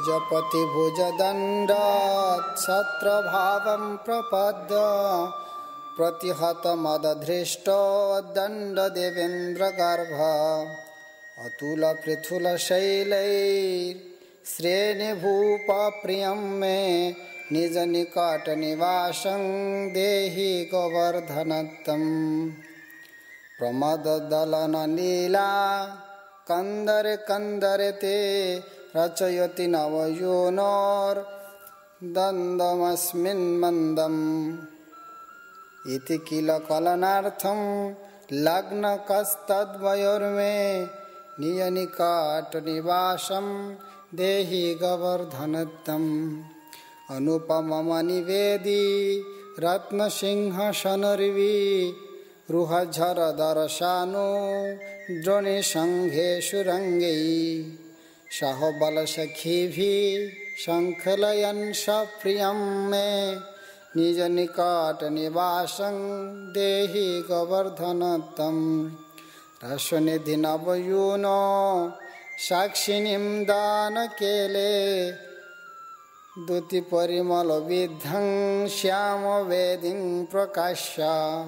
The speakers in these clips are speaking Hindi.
निजपति भुजदण्डात् छत्रभावं प्रपद्य प्रतिहत मदधृष्टो दण्डदेवेन्द्रगर्भ अतुल पृथुल शैलैर्श्रेणिभूपप्रियं मे निज निकट निवासं देहि गोवर्धनत्वम् प्रमददलन लीला कंदरे कंदरे ते रचयति नवयोनोर्दन्दमस्मिन् मन्दम् इति किल कलनार्थं लग्नकस्तद्वयोर्मे नियनिकाट निवासं देहि गोवर्धनत्वम् अनुपमम निवेदी रत्नसिंहासनरिवी रुहझर दर्शानो द्रोणीसंघेषु रंगै शाहबल सखीभिः शंखलयन् सप्रियं मे निज निकट निवासं देहि गोवर्धनत्वम् रसनिधि नवयूनो साक्षिणीं दानकेले दुति परिमल विद्धं श्याम वेदिं प्रकाश्य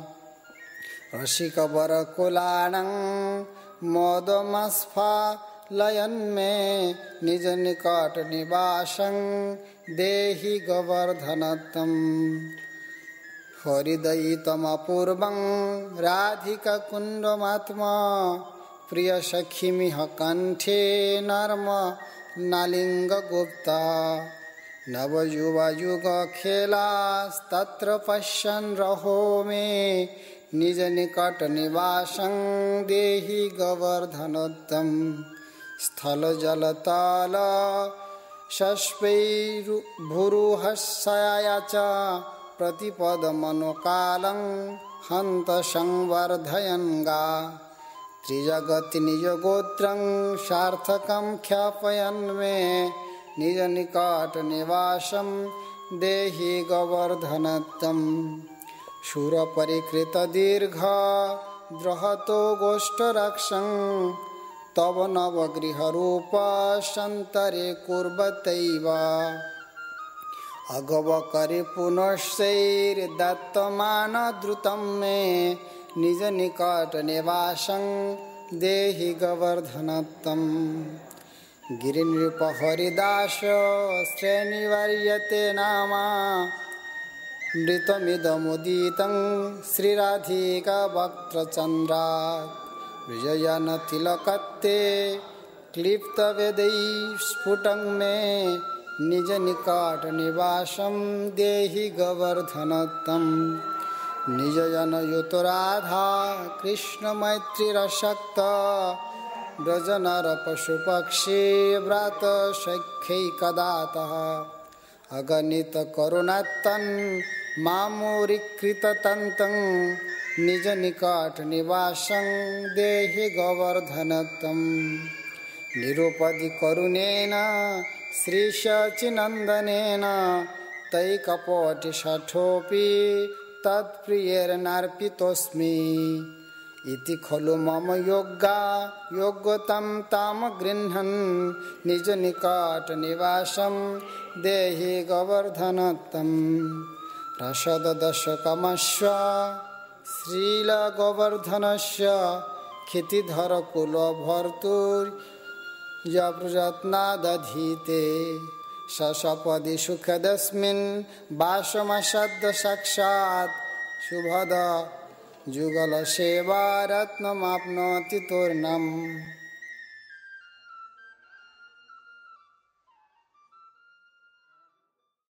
रसिक वर कुलाणं मोदमस्फालयन्मे निज निकट निवासं देहि गोवर्धनत्वम् हरिदयितमपूर्वं राधिका कुण्डमात्मा प्रिय सखीमिह कंठे नर्म नालिंगगुप्ता नवयुवायुग खेलास्तत्र पश्यन् रहो मे निज निकट निवासं देहि गोवर्धनत्वम् स्थल जलतल शस्पैर्भुरुहस्सया च प्रतिपद मनोकालं हन्त संवर्धयन् गा त्रिजगति निजगोत्रं सार्थकं ख्यापयन् मे निज निकट निवासं देहि गोवर्धनत्वम् शूरपरिकृत दीर्घ द्रहतो गोष्ठरक्षं तव नवगृहरूप सन्तरे कुर्वतैव अगवकरि पुनश्चैर्दत्तमानद्रुतं मे निज निकट निवासं देहि गोवर्धनत्वम् गिरिनृप हरिदास श्रेणिवर्यते नामा मृतमिदमुदितं श्रीराधिका वक्त्रचन्द्रात् विजयन तिलकत्ते क्लिप्तवेदैः स्फुटं मे निज निकट निवासं देहि गोवर्धनत्वम् निजजन युतो राधा कृष्ण मैत्रीरसक्त व्रजनर पशुपक्षी व्रत सख्यैकदातः अगणित करुणात्तन् मामूरीकृततन्तं निज निकट निवासं देहि गोवर्धनत्वम् निरुपदि करुणेन श्रीशचिनन्दनेन तैकपटिशठोऽपि तत्प्रियेर्नार्पितोऽस्मि इति खलु मम योग्यतां ताम गृह्णन् निज निकट निवासं देहि गोवर्धनत्वम् रसदशकमस्य श्रील गोवर्धनस्य क्षितिधर कुलभर्तुर्यप्रयत्नादधीते ससपदि सुखदस्मिन् वासमसद् साक्षात् शुभद जुगल सेवा रत्नमाप्नोति तूर्णम्।